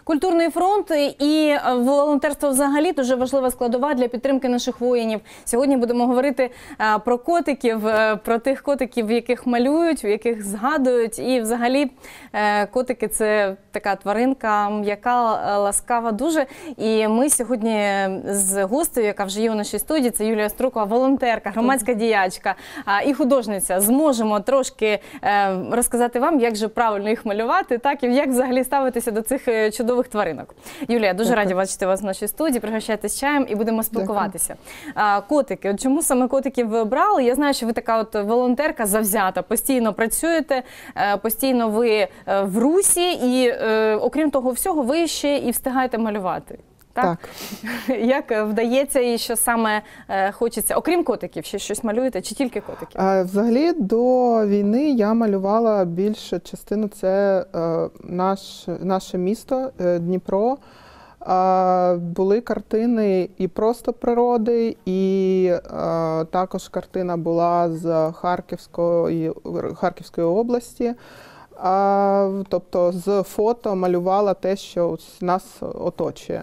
Культурний фронт і волонтерство взагалі дуже важлива складова для підтримки наших воїнів. Сьогодні будемо говорити про котиків, про тих котиків, яких малюють, яких згадують. І взагалі котики – це така тваринка, м'яка, ласкава дуже. І ми сьогодні з гостею, яка вже є у нашій студії, це Юлія Струкова, волонтерка, громадська діячка і художниця. Зможемо трошки розказати вам, як же правильно їх малювати, так, і як взагалі ставитися до цих чудових тваринок. Юлія, дуже раді бачити вас в нашій студії. Пригощайтесь чаєм і будемо спілкуватися. Котики. От чому саме котиків ви обрали? Я знаю, що ви така от волонтерка завзята, постійно працюєте, постійно ви в русі і, окрім того всього, ви ще і встигаєте малювати. Так? Як вдається і що саме хочеться? Окрім котиків, ще щось малюєте чи тільки котиків? Взагалі до війни я малювала більшу частину, це наше місто Дніпро. Були картини і просто природи, і також картина була з Харківської області. Тобто з фото малювала те, що нас оточує.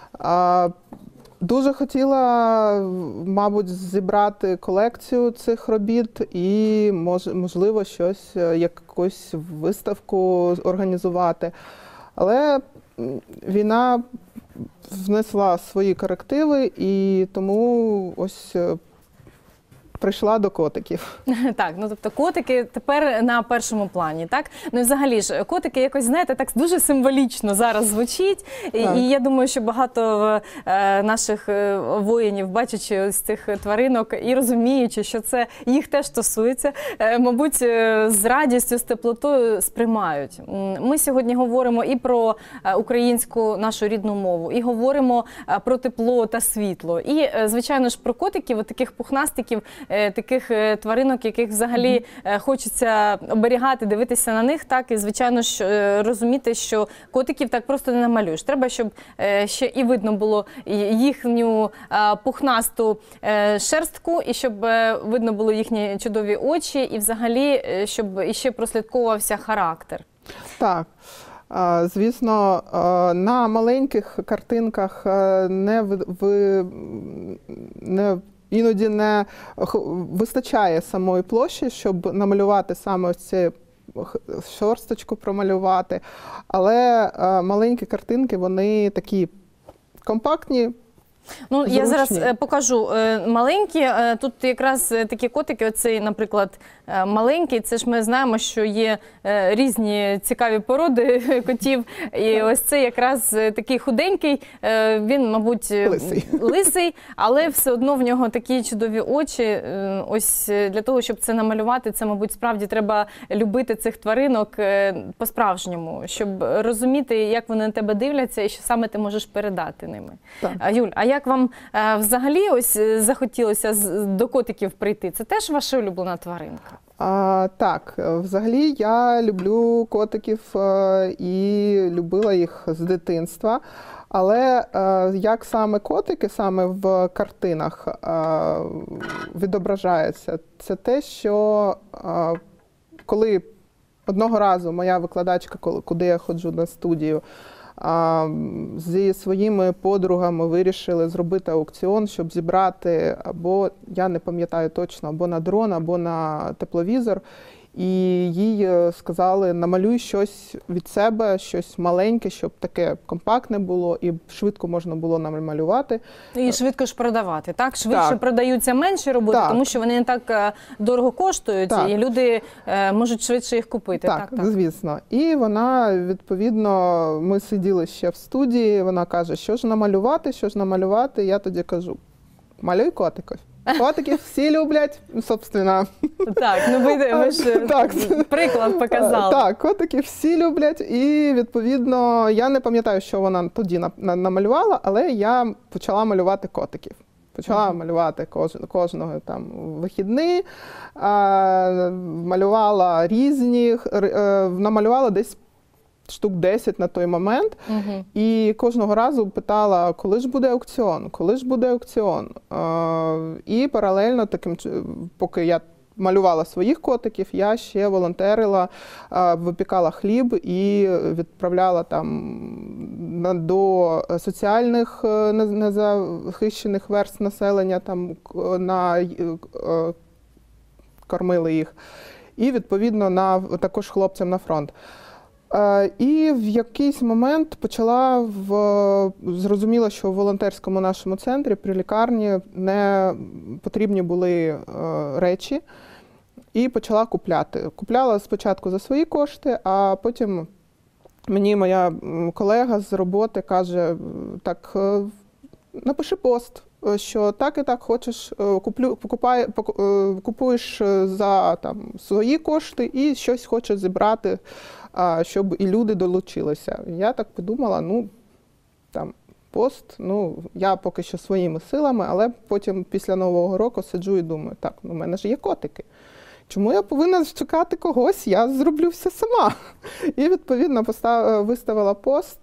Дуже хотіла, мабуть, зібрати колекцію цих робіт і, можливо, якусь виставку організувати. Але війна внесла свої корективи, і тому ось прийшла до котиків. Так, ну тобто котики тепер на першому плані, так? Ну і взагалі ж, котики якось, знаєте, так дуже символічно зараз звучить. І я думаю, що багато наших воїнів, бачачи ось цих тваринок і розуміючи, що це їх теж стосується, мабуть, з радістю, з теплотою сприймають. Ми сьогодні говоримо і про українську нашу рідну мову, і говоримо про тепло та світло. І, звичайно ж, про котиків, от таких пухнастиків, таких тваринок, яких взагалі хочеться оберігати, дивитися на них, так, і, звичайно ж, розуміти, що котиків так просто не намалюєш. Треба, щоб ще і видно було їхню пухнасту шерстку, і щоб видно було їхні чудові очі, і взагалі, щоб іще прослідковувався характер. Так. Звісно, на маленьких картинках іноді не вистачає самої площі, щоб намалювати саме ось цю шорсточку промалювати. Але маленькі картинки, вони такі компактні. Ну, зручні. Я зараз покажу маленькі. Тут якраз такі котики, оцей, наприклад, маленький. Це ж ми знаємо, що є різні цікаві породи котів. І ось це якраз такий худенький, він, мабуть, лисий, але все одно в нього такі чудові очі. Ось для того, щоб це намалювати, це, мабуть, справді треба любити цих тваринок по-справжньому, щоб розуміти, як вони на тебе дивляться і що саме ти можеш передати ними. Так. Юль, а як вам взагалі ось захотілося до котиків прийти? Це теж ваша улюблена тваринка? Так, взагалі я люблю котиків і любила їх з дитинства. Але як саме котики, саме в картинах відображаються, це те, що коли одного разу моя викладачка, куди я ходжу на студію, зі своїми подругами вирішили зробити аукціон, щоб зібрати, або, я не пам'ятаю точно, або на дрон, або на тепловізор. І їй сказали, намалюй щось від себе, щось маленьке, щоб таке компактне було і швидко можна було намалювати. І швидко ж продавати, так? Швидше продаються менші роботи, тому що вони не так дорого коштують, і люди можуть швидше їх купити. Так, звісно. І вона, відповідно, ми сиділи ще в студії, вона каже, що ж намалювати, я тоді кажу, малюй котиків. Котиків всі люблять, собственно. Так, ну ви ж приклад показали. Так, котиків всі люблять, і, відповідно, я не пам'ятаю, що вона тоді намалювала, але я почала малювати котиків. Почала малювати кожного там вихідні, малювала різні, намалювала десь штук 10 на той момент. І кожного разу питала, коли ж буде аукціон, коли ж буде аукціон. І паралельно, поки я малювала своїх котиків, я ще волонтерила, випікала хліб і відправляла там до соціальних незахищених верств населення, там кормили їх. І, відповідно, також хлопцям на фронт. І в якийсь момент зрозуміла, що в волонтерському нашому центрі при лікарні не потрібні були речі, і почала купляти. Купляла спочатку за свої кошти, а потім мені моя колега з роботи каже, так, напиши пост, що так і так хочеш, купуєш за свої кошти і щось хочеш зібрати, щоб і люди долучилися. Я так подумала, пост, я поки що своїми силами, але потім після Нового року сиджу і думаю, так, у мене ж є котики. Чому я повинна чекати когось? Я зроблю все сама. І, відповідно, виставила пост,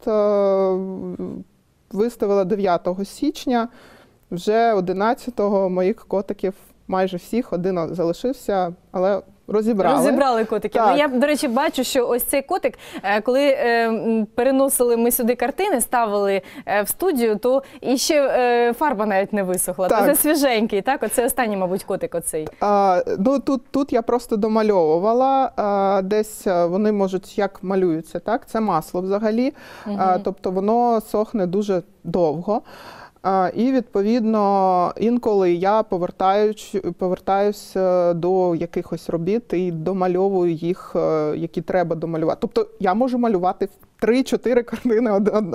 виставила 9 січня, вже 11-го моїх котиків, майже всіх, один залишився, але розібрали. Розібрали котиків. Так. Я, до речі, бачу, що ось цей котик, коли переносили ми сюди картини, ставили в студію, то і ще фарба навіть не висохла. Так. То це свіженький, так? Оце останній, мабуть, котик оцей. Тут я просто домальовувала. Десь вони можуть, як малюються, так? Це масло взагалі. Тобто воно сохне дуже довго. І, відповідно, інколи я повертаюсь до якихось робіт і домальовую їх, які треба домалювати. Тобто я можу малювати 3-4 картини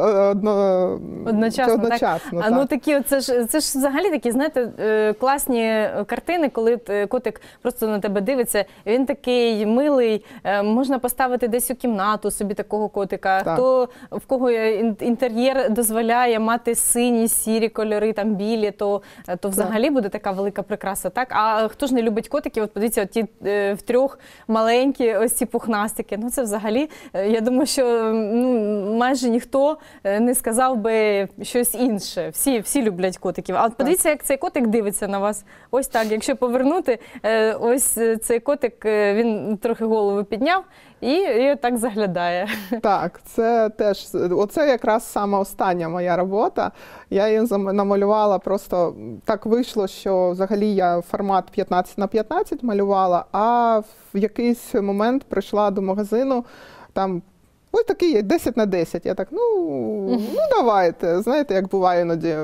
одночасно. Так. Такі, це ж взагалі такі, знаєте, класні картини, коли котик просто на тебе дивиться. Він такий милий, можна поставити десь у кімнату собі такого котика. Так. В кого інтер'єр дозволяє мати сині, сірі кольори, там білі, то взагалі буде така велика прикраса. Так? А хто ж не любить котиків? От подивіться, ті втрьох маленькі, ось ці пухнастики. Це взагалі, я думаю, що майже ніхто не сказав би щось інше. Всі люблять котиків. А от подивіться, як цей котик дивиться на вас. Ось так, якщо повернути, ось цей котик, він трохи голову підняв і так заглядає. Так, це теж, оце якраз сама остання моя робота. Я її намалювала, просто так вийшло, що взагалі я формат 15×15 малювала, а в якийсь момент прийшла до магазину, там ось такий 10×10. Я так, давайте. Знаєте, як буває іноді.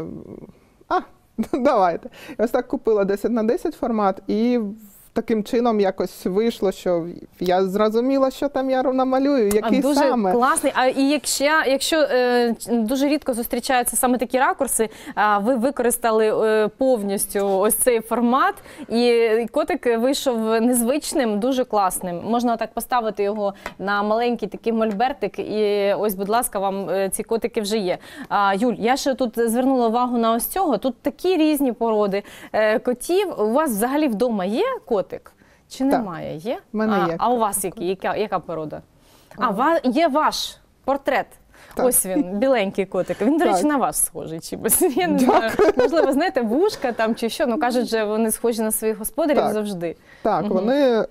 Давайте. І ось так купила 10×10 формат, і таким чином якось вийшло, що я зрозуміла, що там я намалюю, який дуже саме. Дуже класний. А і якщо дуже рідко зустрічаються саме такі ракурси, ви використали повністю ось цей формат, і котик вийшов незвичним, дуже класним. Можна отак поставити його на маленький такий мольбертик, і ось, будь ласка, вам ці котики вже є. Юль, я ще тут звернула увагу на ось цього. Тут такі різні породи котів. У вас взагалі вдома є котик? Чи немає? Є? У мене є. А у вас яка порода? Є ваш портрет. Так. Ось він, біленький котик. Він, до речі, на вас схожий чимось. Я не знаю. Можливо, знаєте, вушка там чи що. Кажуть, що вони схожі на своїх господарів завжди. Так, вони,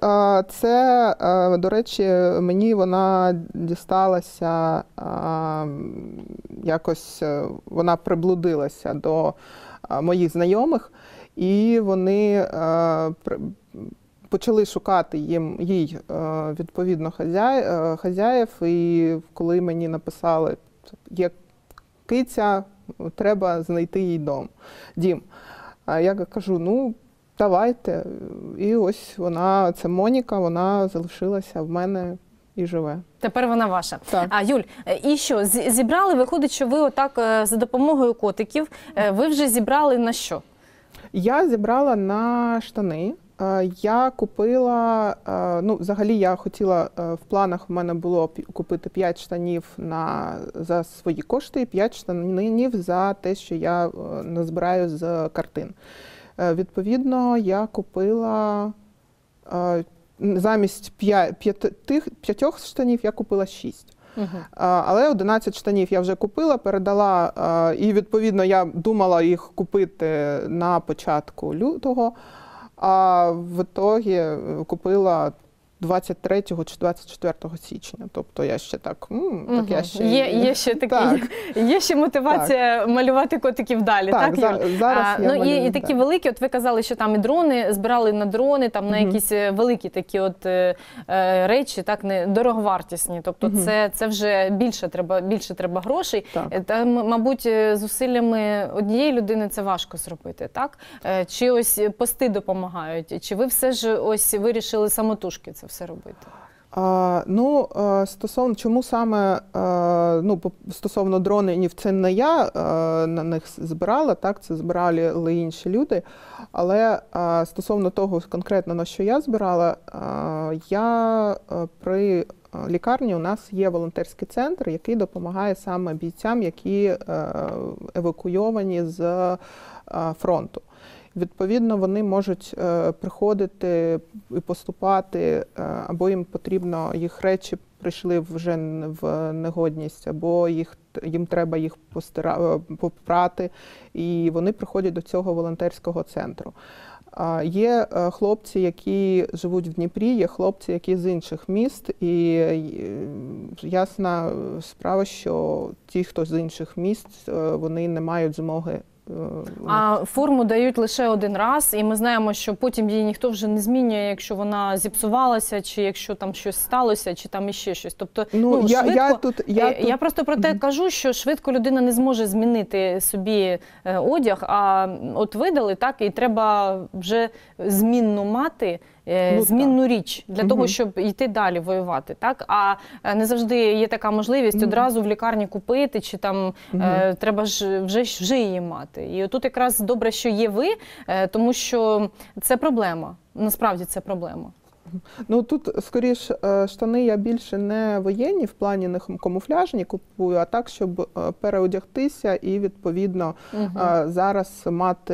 до речі, мені вона дісталася, якось вона приблудилася до моїх знайомих, і вони почали шукати їй відповідно хазяїв, і коли мені написали, є киця, треба знайти їй дім. А я кажу, давайте. І ось вона, це Моніка, вона залишилася в мене і живе. Тепер вона ваша. Так. Юль, і що, зібрали, виходить, що ви отак за допомогою котиків, ви вже зібрали на що? Я зібрала на штани. Я купила, взагалі я хотіла, в планах в мене було купити 5 штанів за свої кошти і 5 штанів за те, що я назбираю з картин. Відповідно, я купила, замість 5 штанів я купила 6. Але 11 штанів я вже купила, передала, і відповідно я думала їх купити на початку лютого. а в ітогі купила 23 чи 24 січня. Тобто я ще так, так я ще... Є ще такий, є ще мотивація малювати котиків далі, так, Юль? Зараз я малюю, і такі великі, от ви казали, що там і дрони, збирали на дрони, там на якісь великі такі от речі, так, не дороговартісні. Тобто це вже більше треба грошей. Та, мабуть, зусиллями однієї людини це важко зробити, так? Чи ось пости допомагають? Чи ви все ж ось вирішили самотужки це все робити? Стосовно, чому саме, стосовно дронів, це не я на них збирала, так, це збирали інші люди, але стосовно того конкретно, на що я збирала, при лікарні у нас є волонтерський центр, який допомагає саме бійцям, які евакуйовані з фронту. Відповідно, вони можуть приходити і поступати, або їм потрібно, їх речі прийшли вже в негодність, або їм треба їх попрати, і вони приходять до цього волонтерського центру. Є хлопці, які живуть в Дніпрі, є хлопці, які з інших міст, і ясна справа, що ті, хто з інших міст, вони не мають змоги. А форму дають лише один раз, і ми знаємо, що потім її ніхто вже не змінює, якщо вона зіпсувалася, чи якщо там щось сталося, чи там іще щось. Тобто, швидко, я просто про те кажу, що швидко людина не зможе змінити собі одяг, а от видали, так, і треба вже змінну мати, змінну річ для того, щоб йти далі воювати, так? А не завжди є така можливість одразу в лікарні купити, чи там треба ж вже її мати. І тут якраз добре, що є ви, тому що це проблема. Насправді це проблема. Тут, скоріш, штани я більше не воєнні, в плані не камуфляжні купую, а так, щоб переодягтися і, відповідно, зараз мати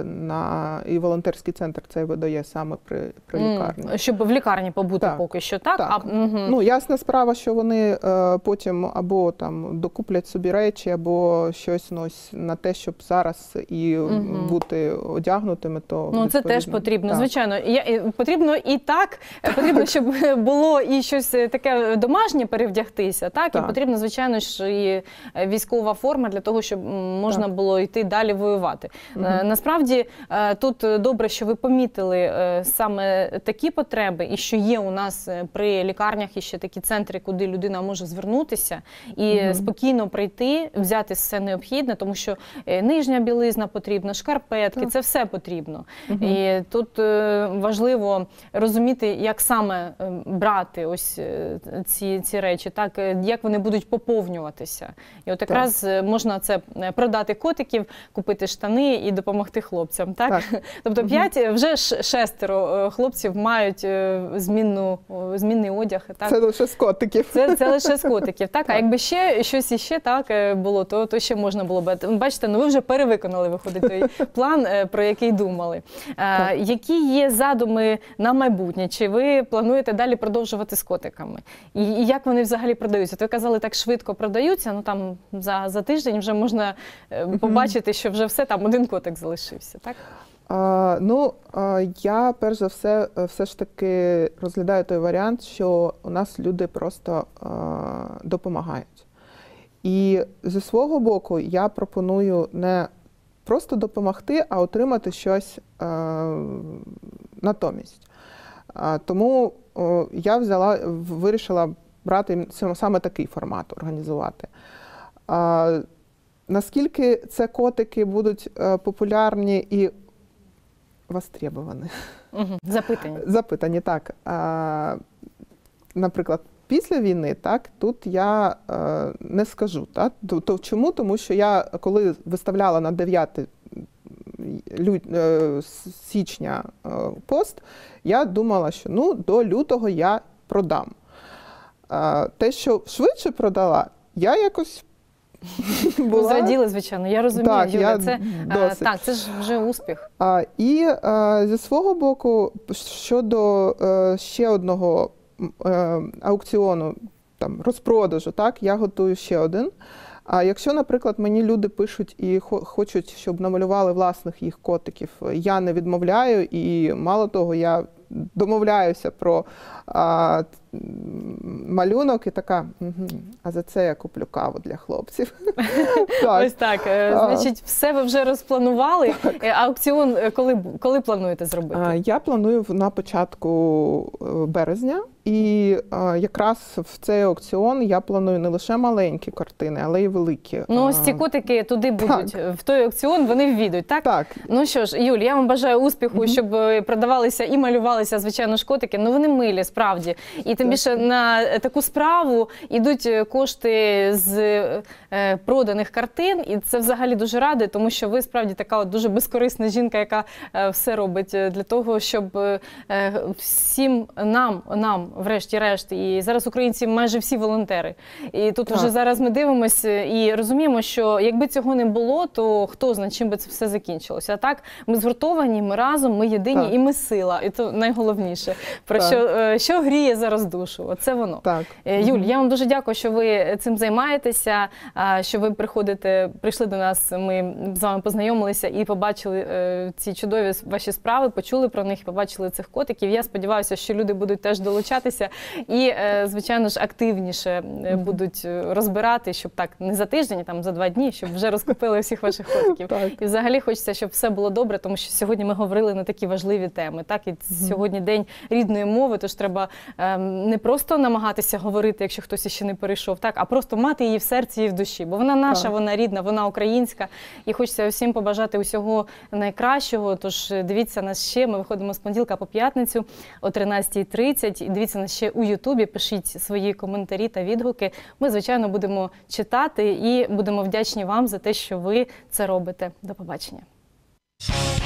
і волонтерський центр це видає саме при лікарні. Щоб в лікарні побути поки що, так? Так. Ясна справа, що вони потім або там докуплять собі речі, або щось на те, щоб зараз і бути одягнутими, то це теж потрібно, звичайно. Потрібно і так, потрібно, щоб було і щось таке домашнє перевдягтися, так? І потрібно, звичайно ж, і військова форма для того, щоб можна було йти далі воювати. Насправді, тут добре, що ви помітили саме такі потреби, і що є у нас при лікарнях іще такі центри, куди людина може звернутися і спокійно прийти, взяти все необхідне, тому що нижня білизна потрібна, шкарпетки, це все потрібно. І тут важливо розуміти, як саме брати ось ці речі, так, як вони будуть поповнюватися. І от якраз можна це продати котиків, купити штани і допомогти хлопцям, так? Тобто 5, вже 6 хлопців мають змінний одяг. Так? Це лише з котиків. Це лише з котиків, так? А якби ще щось іще так було, то ще можна було б. Бачите, ви вже перевиконали, виходить, той план, про який думали. Які є задуми на майбутнє? Чи ви плануєте далі продовжувати з котиками? І як вони взагалі продаються? Ви казали, так швидко продаються, там за тиждень вже можна побачити, що вже все, там один котик залишився, так? Я, перш за все ж таки розглядаю той варіант, що у нас люди просто допомагають. І зі свого боку я пропоную не просто допомогти, а отримати щось натомість. Тому я вирішила брати саме такий формат, організувати. Наскільки це котики будуть популярні і востребовані? Запитані, так. Наприклад, після війни, так, тут я не скажу. Так? Чому? Тому що я, коли виставляла на 9 січня пост, я думала, що до лютого я продам. Те, що швидше продала, я якось була... Зраділи, звичайно, я розумію, так, Юля, це ж вже успіх. І зі свого боку, щодо ще одного аукціону, розпродажу, так, я готую ще один. А якщо, наприклад, мені люди пишуть і хочуть, щоб намалювали власних їх котиків, я не відмовляю, і мало того, я домовляюся про малюнок і така, а за це я куплю каву для хлопців. Ось так. Значить, все ви вже розпланували. Аукціон коли плануєте зробити? Я планую на початку березня. І якраз в цей аукціон я планую не лише маленькі картини, але й великі. Ну, ось ці котики туди будуть, в той аукціон вони ввійдуть, так? Так. Ну що ж, Юль, я вам бажаю успіху, щоб продавалися і малювалися, звичайно ж, котики. Ну, вони милі, справді. І тим більше на таку справу йдуть кошти з проданих картин. І це взагалі дуже радує, тому що ви справді така от дуже безкорисна жінка, яка все робить для того, щоб всім нам врешті-решт, і зараз українці майже всі волонтери. І тут вже зараз ми дивимося і розуміємо, що якби цього не було, то хто знає, чим би це все закінчилося. А так, ми згуртовані, ми разом, ми єдині, і ми сила. І це найголовніше. Про що гріє зараз душу. Оце воно. Так. Юль, я вам дуже дякую, що ви цим займаєтеся, що ви прийшли до нас, ми з вами познайомилися і побачили ці чудові ваші справи, почули про них, побачили цих котиків. Я сподіваюся, що люди будуть теж долучатися і, звичайно ж, активніше будуть розбирати, щоб так не за тиждень, а там за 2 дні, щоб вже розкупили всіх ваших котиків. І взагалі хочеться, щоб все було добре, тому що сьогодні ми говорили на такі важливі теми. Так, і сьогодні день рідної мови, тож треба не просто намагатися говорити, якщо хтось ще не перейшов, так, а просто мати її в серці і в душі, бо вона наша, вона рідна, вона українська. І хочеться всім побажати усього найкращого. Тож дивіться нас ще, ми виходимо з понеділка по п'ятницю о 13:30. Дивіться нас ще у Ютубі, пишіть свої коментарі та відгуки. Ми, звичайно, будемо читати і будемо вдячні вам за те, що ви це робите. До побачення.